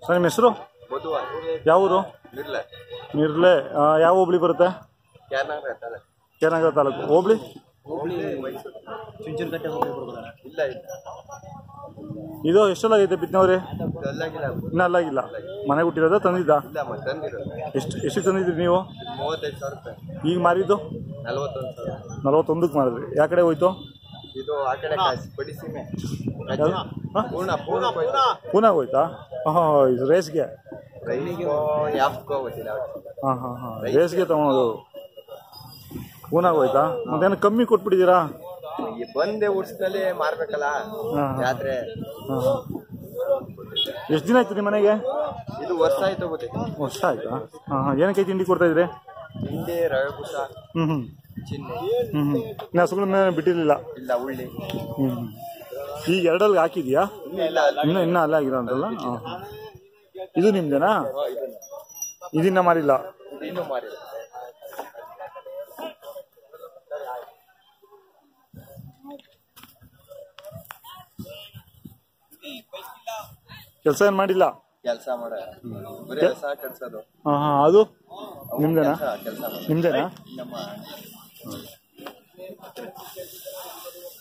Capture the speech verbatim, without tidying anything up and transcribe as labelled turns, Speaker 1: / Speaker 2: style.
Speaker 1: Sir ನಿಮ್ಮ ಹೆಸರು? ಯಾವ ಊರು? ನಿರ್ಲೆ. ಯಾವ ಹೋಬಳಿ ಬರುತ್ತೆ? ಕೇರನಗರ ತಾಲೂಕು. ಹೋಬಳಿ? ಇದು ಎಷ್ಟೆಲ್ಲಾಗೈತೆ ಬಿತ್ತನವ್ರಿ? ಇನ್ನೂ ಅಲ್ಲಾಗಿಲ್ಲ. ಮನೆಗೆ ಹುಟ್ಟಿರೋದ ತಂದಿದ್ದ? ಎಷ್ಟು ಎಷ್ಟಕ್ಕೆ ತಂದಿದ್ರಿ ನೀವು? ಈಗ ಮಾರಿದ್ದು ನಲ್ವತ್ತೊಂದಕ್ಕೆ ಮಾರಿದ್ರಿ. ಯಾವ ಕಡೆ ಹೋಯ್ತು? ಪೂನಾಗ ಹೋಯ್ತಾ? ಹಾಂ ಇದು ರೇಸ್ಗೆ? ಹಾಂ ಹಾಂ ಹಾಂ ರೇಸ್ಗೆ ತಗೊಳೋದು. ಪೂನಾಗ ಹೋಯ್ತಾ? ಮತ್ತೇನು ಕಮ್ಮಿ ಕೊಟ್ಬಿಟ್ಟಿದ್ದೀರಾ?
Speaker 2: ಬಂದೆ ವರ್ಷದಲ್ಲಿ ಮಾರ್ಬೇಕಲ್ಲ ಜಾತ್ರೆ.
Speaker 1: ಎಷ್ಟು ದಿನ ಆಯ್ತು ನಿಮ್ಮ ಮನೆಗೆ?
Speaker 2: ಇದು ವರ್ಷ ಆಯ್ತು.
Speaker 1: ವರ್ಷ ಆಯ್ತಾ? ಹಾಂ ಹಾಂ ಏನಕ್ಕೆ ತಿಂಡಿ ಕೊಡ್ತಾ ಇದ್ರಿ?
Speaker 2: ತಿಂಡಿ ರವೆ ಬೂಸ,
Speaker 1: ಹ್ಞೂ ಹ್ಞೂ
Speaker 2: ಚಿನ್ನಿ.
Speaker 1: ಹ್ಞೂ ಹ್ಞೂ ಇನ್ನು ಹಸುಗಳ ಮೇಲೆ ಬಿಟ್ಟಿರಲಿಲ್ಲ?
Speaker 2: ಇಲ್ಲ ಉಳ್ಳಿ.
Speaker 1: ಹ್ಞೂ ಹ್ಞೂ ಈಗ ಎರಡಲ್ಲಿ ಹಾಕಿದ್ಯಾ? ಇನ್ನೂ ಇನ್ನೂ ಅಲ್ಲೇ ಆಗಿರೋ ಅಂತಲ್ಲ. ಹಾಂ ಹಾಂ ಇದು ನಿಮ್ದೇನಾ? ಇದನ್ನ ಮಾರಿಲ್ಲ?
Speaker 2: ಇನ್ನೂ ಮಾರಿಲ್ಲ.
Speaker 1: ಕೆಲಸ ಏನು ಮಾಡಿಲ್ಲ?
Speaker 2: ಕೆಲಸ ಮಾಡ ಕೆಲ್ಸೋದು.
Speaker 1: ಹಾಂ ಹಾಂ ಅದು ನಿಮ್ದೇನಾ? ನಿಮ್ದೇನಾ?